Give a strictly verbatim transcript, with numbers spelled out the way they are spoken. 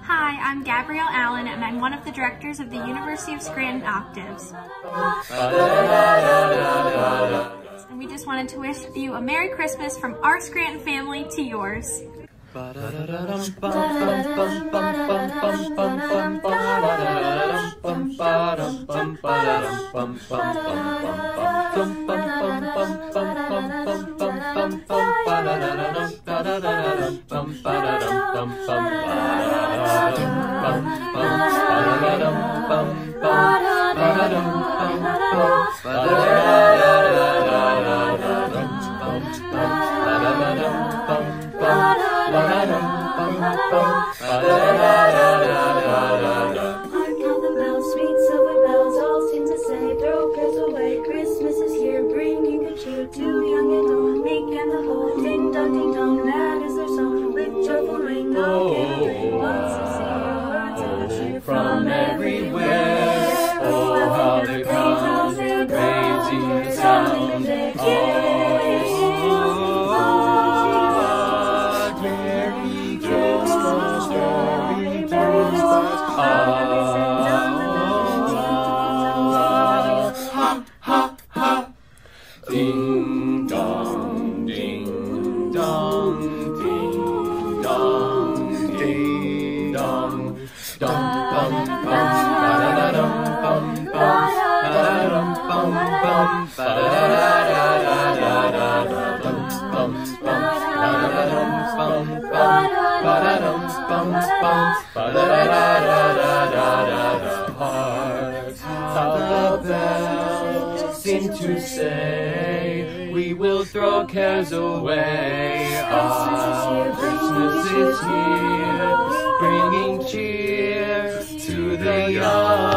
Hi, I'm Gabrielle Allen, and I'm one of the directors of the University of Scranton Octaves. And we just wanted to wish you a Merry Christmas from our Scranton family to yours. Sweet silver bells all seem to say, throw cares away, Christmas is here, bringing good cheer to young and old, meek and the bold. Ding dong, ding dong, that is their song, with joyful ring, all carol, lots of singing words and cheer from everywhere. Oh, how there comes a praising sound of their cheer. Oh, Merry Christmas, Merry Christmas. Ding dong, ding dong, ding dong, ding dong, dum bum bum, ba da dum bum bum, ba da dum bum bum, ba da da da da da da dum bum bum, ba da dum bum bum, ba da dum bum bum, ba da da da da da da. Hark how the bells seem to say, we will throw cares away. Ah, Christmas is here, bringing cheer to the young.